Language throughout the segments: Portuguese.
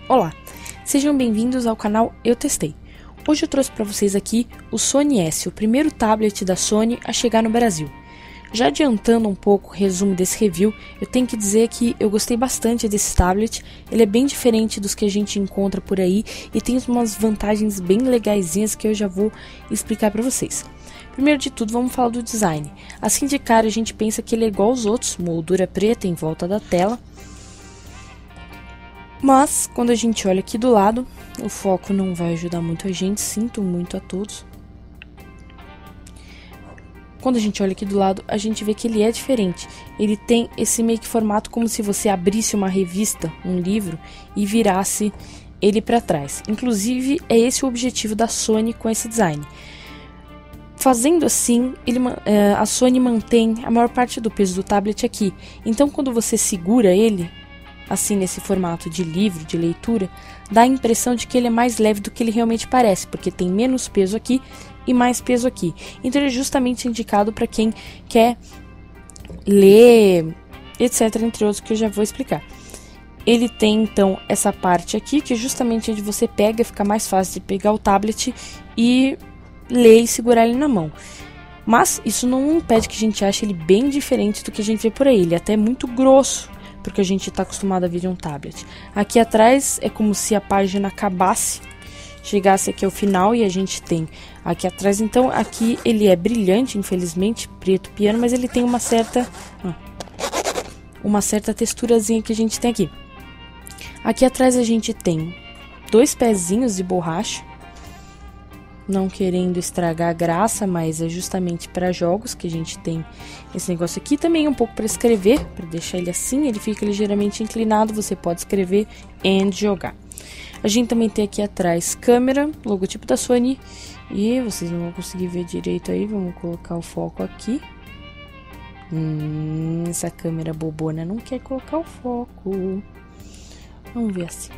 Olá, sejam bem-vindos ao canal Eu Testei. Hoje eu trouxe para vocês aqui o Sony S, o primeiro tablet da Sony a chegar no Brasil. Já adiantando um pouco o resumo desse review, eu tenho que dizer que eu gostei bastante desse tablet. Ele é bem diferente dos que a gente encontra por aí e tem umas vantagens bem legaisinhas que eu já vou explicar para vocês. Primeiro de tudo, vamos falar do design. Assim de cara a gente pensa que ele é igual aos outros, moldura preta em volta da tela. Mas, quando a gente olha aqui do lado, o foco não vai ajudar muito a gente, sinto muito a todos. Quando a gente olha aqui do lado, a gente vê que ele é diferente. Ele tem esse meio que formato como se você abrisse uma revista, um livro, e virasse ele para trás. Inclusive, é esse o objetivo da Sony com esse design. Fazendo assim, a Sony mantém a maior parte do peso do tablet aqui. Então, quando você segura ele, assim nesse formato de livro, de leitura, dá a impressão de que ele é mais leve do que ele realmente parece, porque tem menos peso aqui e mais peso aqui. Então ele é justamente indicado para quem quer ler, etc, entre outros, que eu já vou explicar. Ele tem então essa parte aqui, que é justamente onde você pega, fica mais fácil de pegar o tablet e ler e segurar ele na mão. Mas isso não impede que a gente ache ele bem diferente do que a gente vê por aí. Ele é até muito grosso, porque a gente está acostumado a ver de um tablet. Aqui atrás é como se a página acabasse, chegasse aqui ao final e a gente tem aqui atrás. Então aqui ele é brilhante, infelizmente, preto piano, mas ele tem uma certa texturazinha que a gente tem aqui. Aqui atrás a gente tem dois pezinhos de borracha, não querendo estragar a graça, mas é justamente para jogos que a gente tem esse negócio aqui. Também um pouco para escrever, para deixar ele assim, ele fica ligeiramente inclinado, você pode escrever e jogar. A gente também tem aqui atrás câmera, logotipo da Sony, e vocês não vão conseguir ver direito aí, vamos colocar o foco aqui. Essa câmera bobona não quer colocar o foco. Vamos ver assim.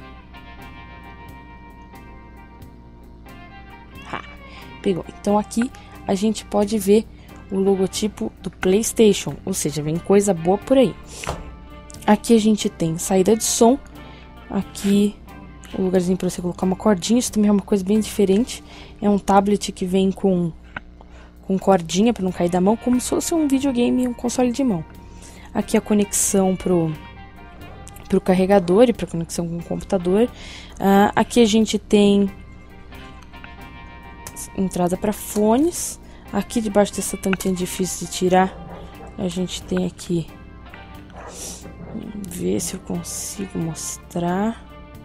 Pegou. Então aqui a gente pode ver o logotipo do PlayStation, ou seja, vem coisa boa por aí. Aqui a gente tem saída de som, aqui o lugarzinho para você colocar uma cordinha, isso também é uma coisa bem diferente. É um tablet que vem com cordinha para não cair da mão, como se fosse um videogame, um console de mão. Aqui a conexão pro carregador e para conexão com o computador. Aqui a gente tem entrada para fones. Aqui debaixo dessa tampinha difícil de tirar, a gente tem aqui, ver se eu consigo mostrar.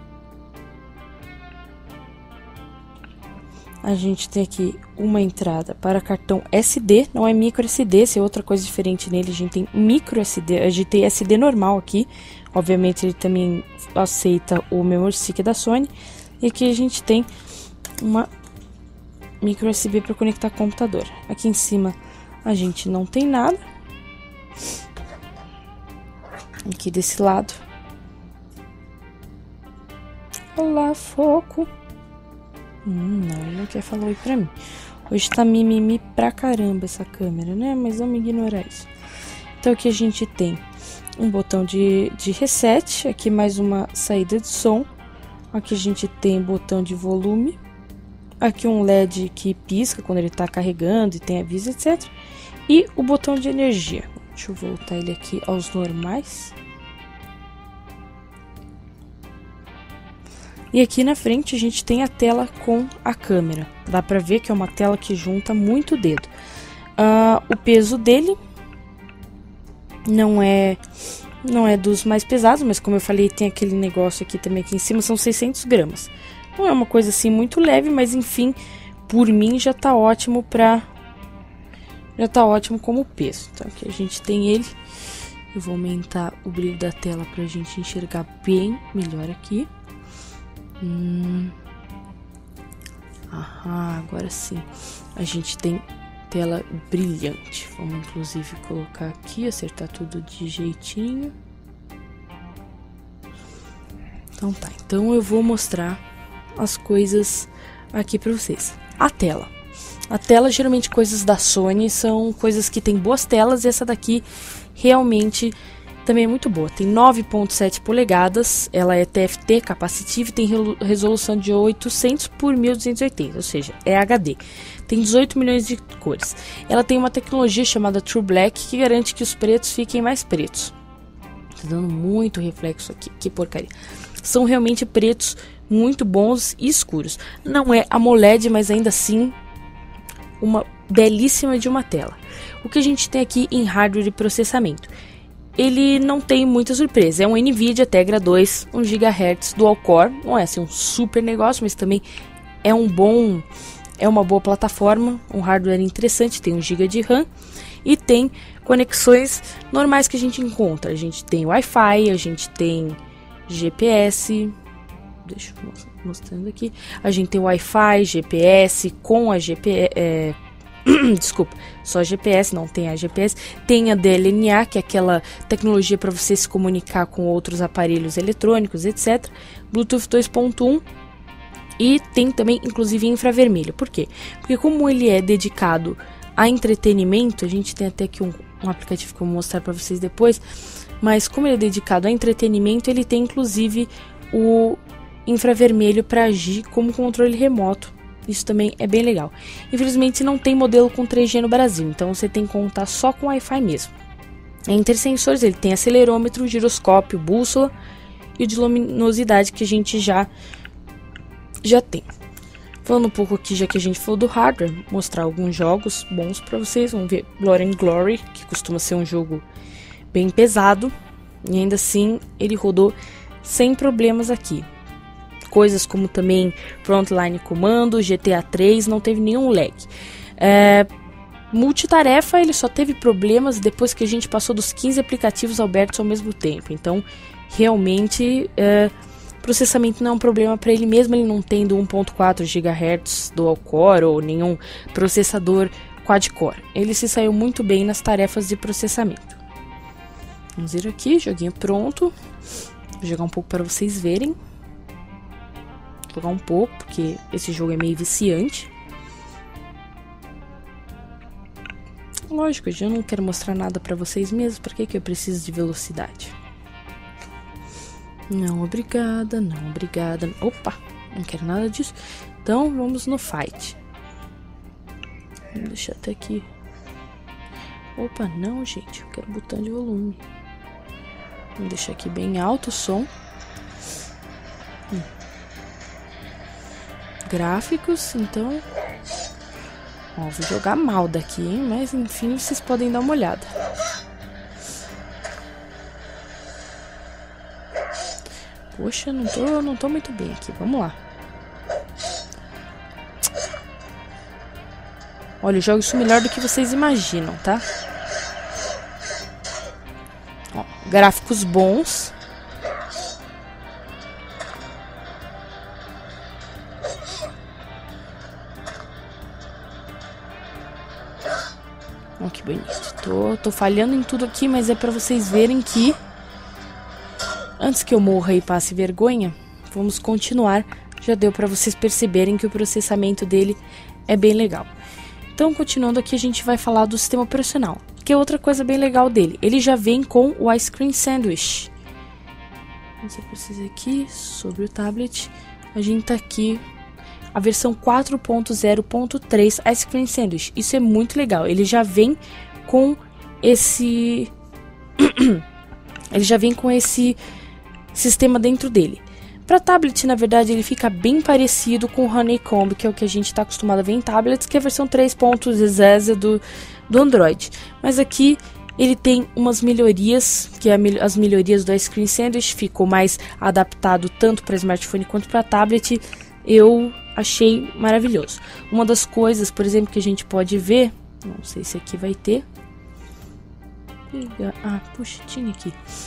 A gente tem aqui uma entrada para cartão SD, não é micro SD, essa é outra coisa diferente nele. A gente tem micro SD, a gente tem SD normal aqui, obviamente ele também aceita o memory stick da Sony. E aqui a gente tem uma micro USB para conectar com o computador. Aqui em cima a gente não tem nada. Aqui desse lado. Olá, foco. Não, ele não quer falar oi pra mim. Hoje tá mimimi pra caramba essa câmera, né? Mas vamos ignorar isso. Então aqui a gente tem um botão de reset. Aqui mais uma saída de som. Aqui a gente tem botão de volume. Aqui um LED que pisca quando ele está carregando e tem aviso, etc. E o botão de energia. Deixa eu voltar ele aqui aos normais. E aqui na frente a gente tem a tela com a câmera. Dá para ver que é uma tela que junta muito o dedo. O peso dele não é dos mais pesados, mas como eu falei, tem aquele negócio aqui também aqui em cima, são 600 gramas. Não é uma coisa assim muito leve, mas enfim, por mim já tá ótimo como peso. Então aqui a gente tem ele. Eu vou aumentar o brilho da tela pra gente enxergar bem melhor aqui. Agora sim. A gente tem tela brilhante. Vamos inclusive colocar aqui, acertar tudo de jeitinho. Então tá, então eu vou mostrar as coisas aqui para vocês. A tela, geralmente coisas da Sony são coisas que tem boas telas, e essa daqui realmente também é muito boa. Tem 9.7 polegadas, ela é TFT capacitive e tem resolução de 800 por 1280, ou seja, é HD. Tem 18 milhões de cores. Ela tem uma tecnologia chamada True Black que garante que os pretos fiquem mais pretos. Tá dando muito reflexo aqui, que porcaria. São realmente pretos muito bons e escuros. Não é AMOLED, mas ainda assim uma belíssima de uma tela. O que a gente tem aqui em hardware e processamento? Ele não tem muita surpresa, é um NVIDIA Tegra 2, 1 GHz Dual Core, não é assim um super negócio, mas também é uma boa plataforma, um hardware interessante, tem 1 GB de RAM e tem conexões normais que a gente encontra. A gente tem Wi-Fi, a gente tem GPS, deixa eu mostrando aqui, a gente tem Wi-Fi, GPS com a GPS, desculpa, só GPS, não tem a GPS, tem a DLNA, que é aquela tecnologia para você se comunicar com outros aparelhos eletrônicos, etc. Bluetooth 2.1 e tem também, inclusive, infravermelho. Por quê? Porque como ele é dedicado a entretenimento, a gente tem até aqui um aplicativo que eu vou mostrar para vocês depois, mas como ele é dedicado a entretenimento, ele tem, inclusive, o infravermelho para agir como controle remoto. Isso também é bem legal. Infelizmente não tem modelo com 3G no Brasil, então você tem que contar só com Wi-Fi mesmo. Entre sensores ele tem acelerômetro, giroscópio, bússola e o de luminosidade que a gente já tem. Falando um pouco aqui, já que a gente falou do hardware, mostrar alguns jogos bons para vocês. Vamos ver Blood and Glory, que costuma ser um jogo bem pesado, e ainda assim ele rodou sem problemas aqui. Coisas como também Frontline Commando, GTA 3, não teve nenhum lag. Multitarefa, ele só teve problemas depois que a gente passou dos 15 aplicativos abertos ao mesmo tempo. Então, realmente, processamento não é um problema para ele, mesmo ele não tendo 1.4 GHz Dual Core ou nenhum processador quad-core. Ele se saiu muito bem nas tarefas de processamento. Vamos ver aqui, joguinho pronto. Vou jogar um pouco para vocês verem. Jogar um pouco, porque esse jogo é meio viciante. Lógico, eu não quero mostrar nada pra vocês mesmo, por que eu preciso de velocidade? Não, obrigada, não, obrigada. Opa, não quero nada disso. Então, vamos no fight. Vou deixar até aqui. Opa, não, gente, eu quero botão de volume. Vou deixar aqui bem alto o som. Gráficos, então, ó, vou jogar mal daqui, hein? Mas enfim, vocês podem dar uma olhada. Poxa, não tô muito bem aqui, vamos lá. Olha, eu jogo isso melhor do que vocês imaginam, tá? Ó, gráficos bons. Ó, que bonito. Tô falhando em tudo aqui, mas é pra vocês verem que antes que eu morra e passe vergonha, vamos continuar. Já deu pra vocês perceberem que o processamento dele é bem legal. Então, continuando aqui, a gente vai falar do sistema operacional, que é outra coisa bem legal dele. Ele já vem com o Ice Cream Sandwich. Vamos ver pra vocês aqui, sobre o tablet. A gente tá aqui, a versão 4.0.3 Ice Cream Sandwich. Isso é muito legal. Ele já vem com esse... ele já vem com esse sistema dentro dele. Para tablet, na verdade, ele fica bem parecido com o Honeycomb, que é o que a gente está acostumado a ver em tablets, que é a versão 3.0 do Android. Mas aqui ele tem umas melhorias, que é as melhorias do Ice Cream Sandwich, ficou mais adaptado tanto para smartphone quanto para tablet. Eu achei maravilhoso. Uma das coisas, por exemplo, que a gente pode ver, não sei se aqui vai ter. Puxa, tinha aqui.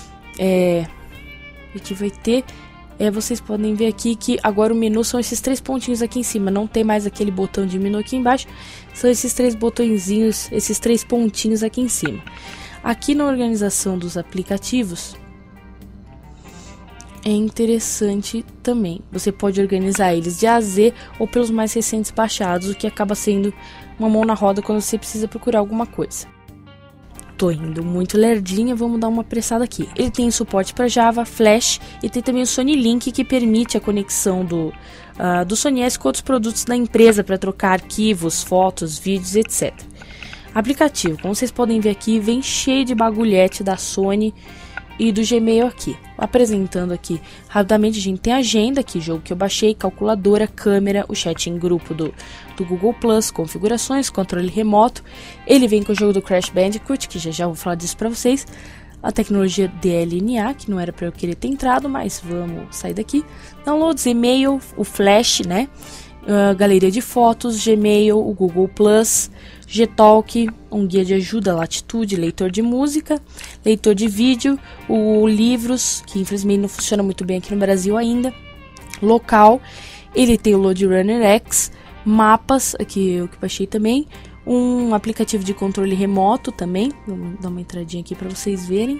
Aqui vai ter. Vocês podem ver aqui que agora o menu são esses 3 pontinhos aqui em cima. Não tem mais aquele botão de menu aqui embaixo. São esses 3 botõezinhos, esses 3 pontinhos aqui em cima. Aqui na organização dos aplicativos é interessante também. Você pode organizar eles de A a Z ou pelos mais recentes baixados, o que acaba sendo uma mão na roda quando você precisa procurar alguma coisa. tô indo muito lerdinha, vamos dar uma apressada aqui. Ele tem suporte para Java, Flash e tem também o Sony Link, que permite a conexão do Sony S com outros produtos da empresa para trocar arquivos, fotos, vídeos, etc. Aplicativo, como vocês podem ver aqui, vem cheio de bagulhete da Sony e do Gmail aqui. Apresentando aqui rapidamente, a gente tem agenda aqui, jogo que eu baixei, calculadora, câmera, o chat em grupo do Google Plus, configurações, controle remoto. Ele vem com o jogo do Crash Bandicoot, que já vou falar disso para vocês. A tecnologia DLNA, que não era para eu querer ter entrado, mas vamos sair daqui. Downloads, e-mail, o Flash, né? Galeria de fotos, Gmail, o Google Plus, Gtalk, um guia de ajuda, latitude, leitor de música, leitor de vídeo, o livros, que infelizmente não funciona muito bem aqui no Brasil ainda, local, ele tem o Load Runner X, mapas, aqui eu que baixei também, um aplicativo de controle remoto também, vou dar uma entradinha aqui para vocês verem.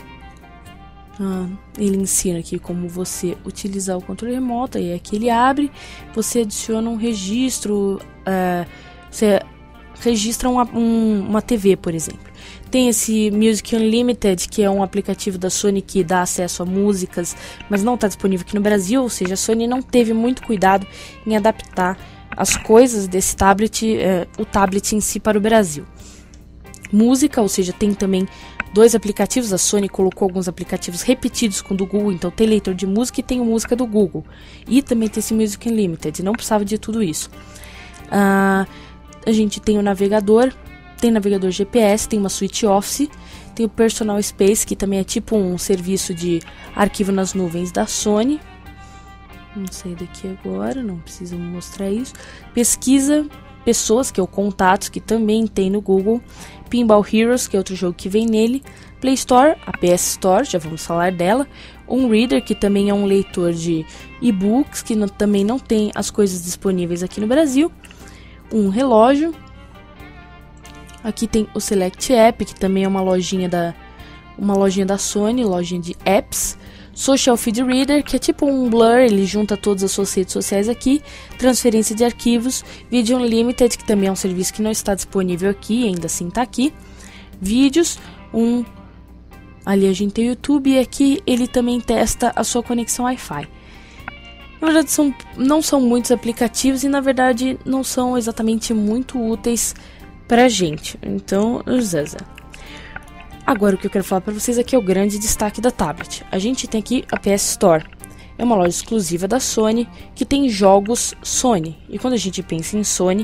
Ele ensina aqui como você utilizar o controle remoto, aí aqui ele abre, você adiciona um registro, você registra uma TV, por exemplo. Tem esse Music Unlimited, que é um aplicativo da Sony que dá acesso a músicas, mas não está disponível aqui no Brasil, ou seja, a Sony não teve muito cuidado em adaptar as coisas desse tablet, o tablet em si, para o Brasil. Música, ou seja, tem também 2 aplicativos, a Sony colocou alguns aplicativos repetidos com o do Google, então tem leitor de música e tem música do Google. E também tem esse Music Unlimited, não precisava de tudo isso. A gente tem o navegador, tem navegador GPS, tem uma suite Office, tem o Personal Space, que também é tipo um serviço de arquivo nas nuvens da Sony. Vamos sair daqui agora, não precisa mostrar isso. Pesquisa, pessoas, que é o contatos, que também tem no Google. Pinball Heroes, que é outro jogo que vem nele. Play Store, a PS Store, já vamos falar dela. Um Reader, que também é um leitor de e-books, que também não tem as coisas disponíveis aqui no Brasil. Um relógio. Aqui tem o Select App, que também é uma lojinha da Sony, lojinha de apps. Social Feed Reader, que é tipo um Blur, ele junta todas as suas redes sociais aqui. Transferência de arquivos. Video Unlimited, que também é um serviço que não está disponível aqui, ainda assim está aqui. Vídeos, ali a gente tem o YouTube, e aqui ele também testa a sua conexão Wi-Fi. Na verdade não são muitos aplicativos e na verdade não são exatamente muito úteis pra gente. Então, Zaza. Agora o que eu quero falar para vocês aqui é o grande destaque da tablet. A gente tem aqui a PS Store. É uma loja exclusiva da Sony que tem jogos Sony. E quando a gente pensa em Sony,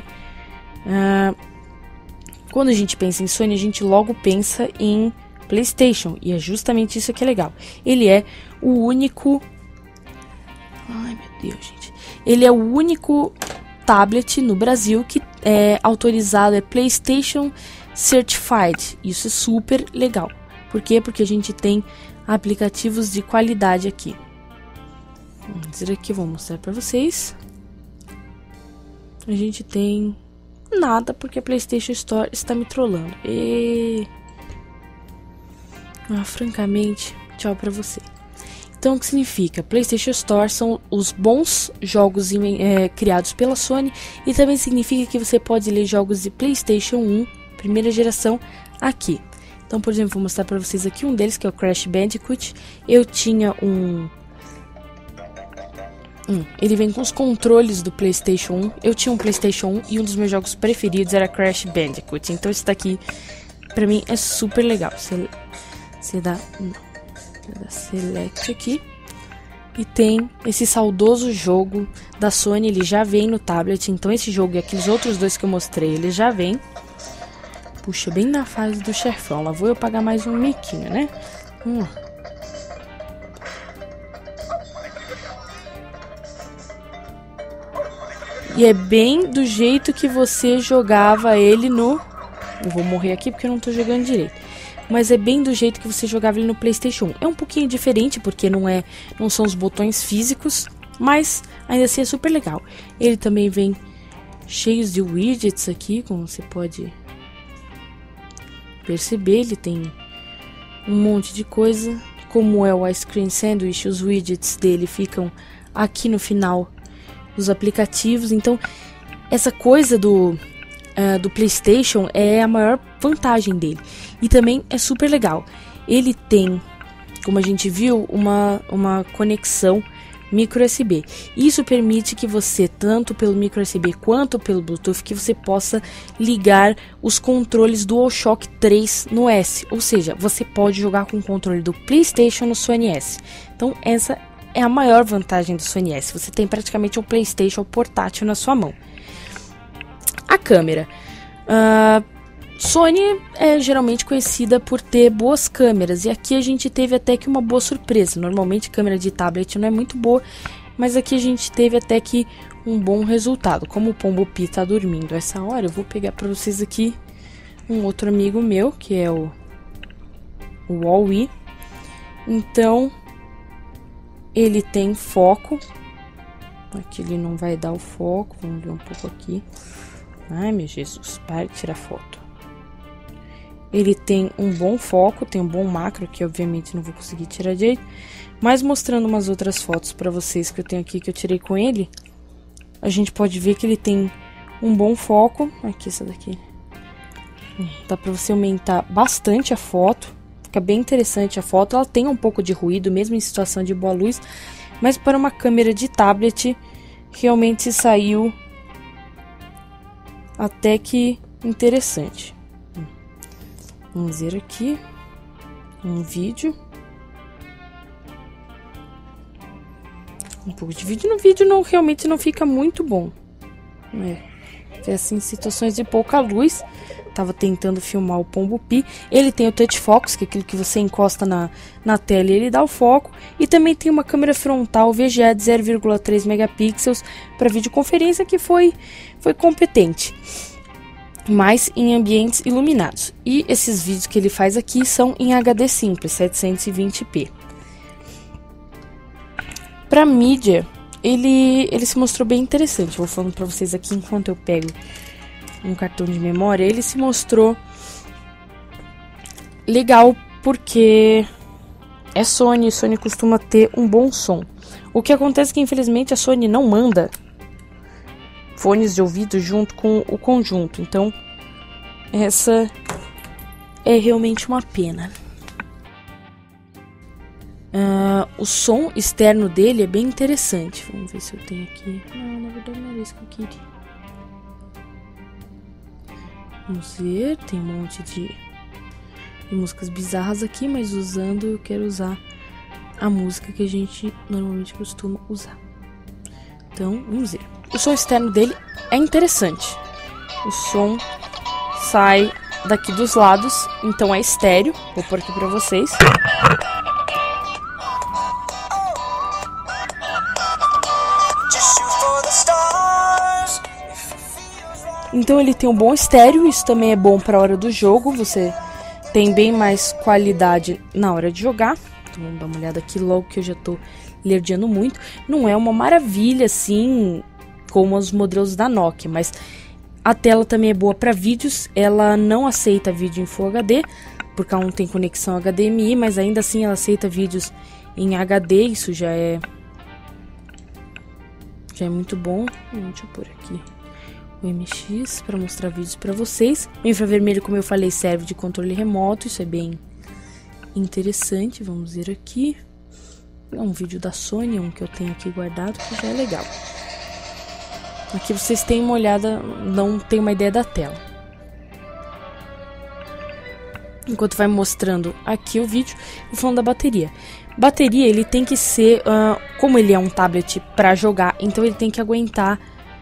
a gente logo pensa em PlayStation. E é justamente isso que é legal. Ele é o único... Ai, meu Deus, gente. Ele é o único tablet no Brasil que é autorizado, é PlayStation Certified. Isso é super legal. Por quê? Porque a gente tem aplicativos de qualidade aqui. Vamos dizer aqui, vou mostrar para vocês. A gente tem nada porque a PlayStation Store está me trollando. Francamente, tchau para você. Então, o que significa? PlayStation Store são os bons jogos criados pela Sony, e também significa que você pode ler jogos de PlayStation 1, primeira geração, aqui. Então, por exemplo, vou mostrar para vocês aqui um deles, que é o Crash Bandicoot. Eu tinha ele vem com os controles do PlayStation 1. Eu tinha um PlayStation 1 e um dos meus jogos preferidos era Crash Bandicoot. Então, esse daqui, pra mim, é super legal. Você dá select aqui e tem esse saudoso jogo da Sony. Ele já vem no tablet. Então esse jogo e aqueles outros dois que eu mostrei, ele já vem. Puxa, bem na fase do chefão. Lá vou eu pagar mais um miquinho, né? E é bem do jeito que você jogava ele no... Eu vou morrer aqui porque eu não tô jogando direito. Mas é bem do jeito que você jogava ele no PlayStation 1. É um pouquinho diferente porque não são os botões físicos, mas ainda assim é super legal. Ele também vem cheio de widgets aqui, como você pode perceber. Ele tem um monte de coisa. Como é o Ice Cream Sandwich, os widgets dele ficam aqui no final dos aplicativos. Então, essa coisa do PlayStation é a maior vantagem dele. E também é super legal. Ele tem, como a gente viu, uma conexão micro USB. Isso permite que você, tanto pelo micro USB quanto pelo Bluetooth, que você possa ligar os controles DualShock 3 no S. Ou seja, você pode jogar com o controle do PlayStation no Sony S. Então essa é a maior vantagem do Sony S. Você tem praticamente um PlayStation portátil na sua mão. A câmera. Sony é geralmente conhecida por ter boas câmeras, e aqui a gente teve até que uma boa surpresa. Normalmente câmera de tablet não é muito boa, mas aqui a gente teve até que um bom resultado. Como o Pombo Pi tá dormindo essa hora, eu vou pegar para vocês aqui um outro amigo meu, que é o Huawei. Então, ele tem foco. Aqui ele não vai dar o foco, vamos ver um pouco aqui. Ai, meu Jesus, para de tirar foto. Ele tem um bom foco, tem um bom macro, que obviamente não vou conseguir tirar direito. Mas mostrando umas outras fotos para vocês que eu tenho aqui, que eu tirei com ele, a gente pode ver que ele tem um bom foco. Aqui, essa daqui. Dá para você aumentar bastante a foto. Fica bem interessante a foto. Ela tem um pouco de ruído, mesmo em situação de boa luz. Mas para uma câmera de tablet, realmente saiu até que interessante. Vamos ver aqui um vídeo. Um pouco de vídeo. No vídeo não, realmente não fica muito bom. Assim, situações de pouca luz. Tava tentando filmar o Pombo Pi. Ele tem o Touch Focus, que é aquilo que você encosta na tela e ele dá o foco. E também tem uma câmera frontal VGA de 0,3 megapixels para videoconferência, que foi competente, mas em ambientes iluminados. E esses vídeos que ele faz aqui são em HD simples, 720p. Para mídia, ele se mostrou bem interessante. Vou falando para vocês aqui enquanto eu pego um cartão de memória. Ele se mostrou legal porque é Sony. Sony costuma ter um bom som. O que acontece é que infelizmente a Sony não manda fones de ouvido junto com o conjunto. Então essa é realmente uma pena. O som externo dele é bem interessante. Vamos ver se eu tenho aqui. Não, na verdade não era isso que eu queria. Vamos ver, tem um monte de músicas bizarras aqui, mas eu quero usar a música que a gente normalmente costuma usar. Então, vamos ver. O som externo dele é interessante. O som sai daqui dos lados, então é estéreo. Vou pôr aqui pra vocês. Então ele tem um bom estéreo, isso também é bom para a hora do jogo, você tem bem mais qualidade na hora de jogar. Então vamos dar uma olhada aqui logo que eu já tô lerdeando muito. Não é uma maravilha assim como os modelos da Nokia, mas a tela também é boa para vídeos. Ela não aceita vídeo em Full HD, porque ela não tem conexão HDMI, mas ainda assim ela aceita vídeos em HD, isso já é muito bom. Deixa eu pôr aqui o MX para mostrar vídeos para vocês. O infravermelho, como eu falei, serve de controle remoto, isso é bem interessante. Vamos ver aqui. É um vídeo da Sony, um que eu tenho aqui guardado, que já é legal. Aqui vocês têm uma olhada, não tem uma ideia da tela. Enquanto vai mostrando aqui o vídeo, eu falando da bateria. Bateria, ele tem que ser, como ele é um tablet para jogar, então ele tem que aguentar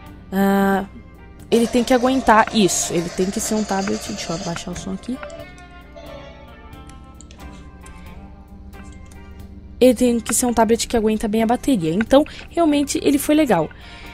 isso. Ele tem que ser um tablet. Deixa eu abaixar o som aqui. Ele tem que ser um tablet que aguenta bem a bateria. Então, realmente, ele foi legal.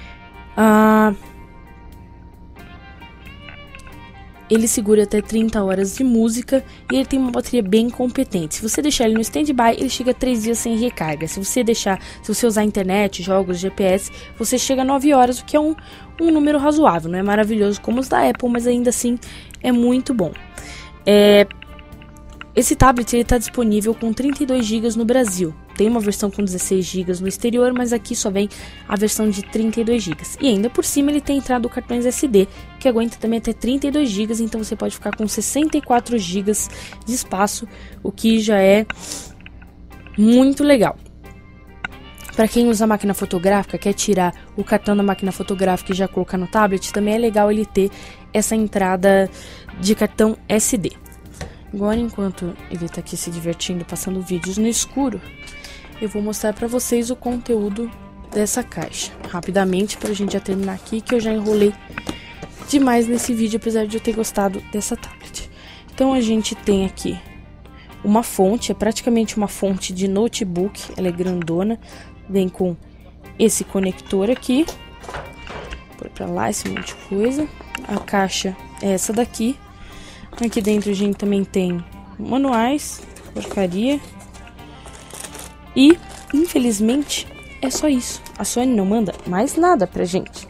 Ele segura até 30 horas de música e ele tem uma bateria bem competente. Se você deixar ele no standby, ele chega a 3 dias sem recarga. Se você usar internet, jogos, GPS, você chega a 9 horas, o que é um número razoável. Não é maravilhoso como os da Apple, mas ainda assim é muito bom. Esse tablet está disponível com 32 GB no Brasil. tem uma versão com 16 GB no exterior, mas aqui só vem a versão de 32 GB. E ainda por cima ele tem entrado cartões SD, que aguenta também até 32 GB, então você pode ficar com 64 GB de espaço, o que já é muito legal. Para quem usa máquina fotográfica, quer tirar o cartão da máquina fotográfica e já colocar no tablet, também é legal ele ter essa entrada de cartão SD. Agora, enquanto ele está aqui se divertindo, passando vídeos no escuro, eu vou mostrar para vocês o conteúdo dessa caixa, rapidamente, para a gente já terminar aqui, que eu já enrolei demais nesse vídeo, apesar de eu ter gostado dessa tablet. Então, a gente tem aqui uma fonte, é praticamente uma fonte de notebook, ela é grandona, vem com esse conector aqui, põe pra lá esse monte de coisa. A caixa é essa daqui. Aqui dentro a gente também tem manuais, porcaria. E, infelizmente, é só isso. A Sony não manda mais nada pra gente.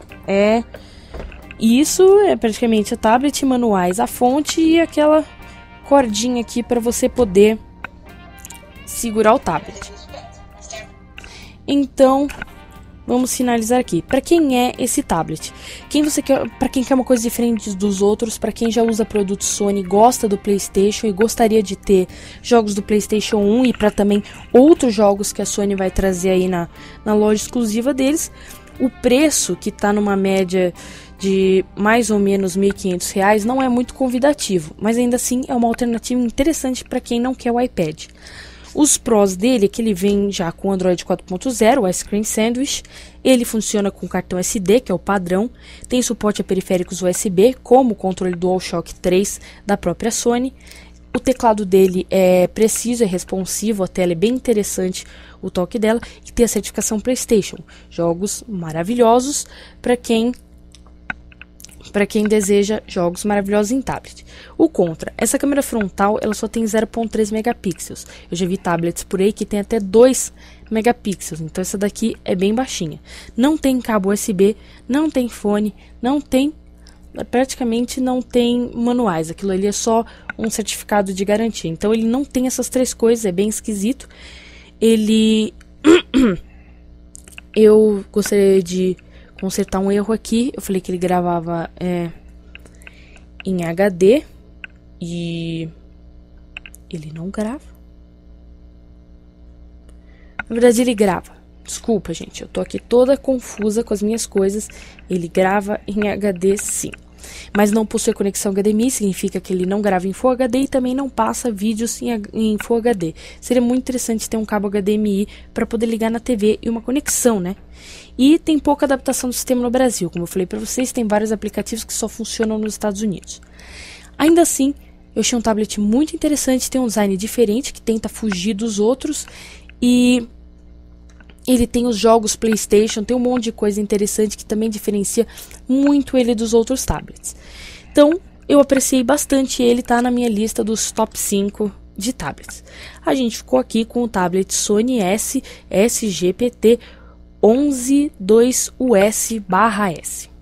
Isso é praticamente a tablet, manuais, a fonte e aquela cordinha aqui para você poder segurar o tablet. Então, vamos finalizar aqui. Para quem é esse tablet? Para quem quer uma coisa diferente dos outros, para quem já usa produtos Sony, gosta do PlayStation e gostaria de ter jogos do PlayStation 1 e para também outros jogos que a Sony vai trazer aí na loja exclusiva deles, o preço, que está numa média de mais ou menos R$ 1.500, não é muito convidativo, mas ainda assim é uma alternativa interessante para quem não quer o iPad. Os prós dele é que ele vem já com Android 4.0, o Ice Cream Sandwich. Ele funciona com cartão SD, que é o padrão. Tem suporte a periféricos USB, como o controle DualShock 3 da própria Sony. O teclado dele é preciso, é responsivo, a tela é bem interessante, o toque dela. E tem a certificação PlayStation. Jogos maravilhosos para quem deseja jogos maravilhosos em tablet. O contra, essa câmera frontal ela só tem 0.3 megapixels. Eu já vi tablets por aí que tem até 2 megapixels, então essa daqui é bem baixinha. Não tem cabo USB, não tem fone, praticamente não tem manuais. Aquilo ali é só um certificado de garantia. Então ele não tem essas três coisas, é bem esquisito. Eu gostaria de consertar um erro aqui. Eu falei que ele gravava em HD e ele não grava. Na verdade ele grava. Desculpa, gente, eu tô aqui toda confusa com as minhas coisas. Ele grava em HD sim, mas não possui conexão HDMI, significa que ele não grava em Full HD e também não passa vídeos em Full HD. Seria muito interessante ter um cabo HDMI para poder ligar na TV e uma conexão, né? E tem pouca adaptação do sistema no Brasil. Como eu falei para vocês, tem vários aplicativos que só funcionam nos Estados Unidos. Ainda assim, eu achei um tablet muito interessante, tem um design diferente que tenta fugir dos outros e ele tem os jogos PlayStation, tem um monte de coisa interessante que também diferencia muito ele dos outros tablets. Então, eu apreciei bastante ele, tá na minha lista dos top 5 de tablets. A gente ficou aqui com o tablet Sony S SGPT 112US/S.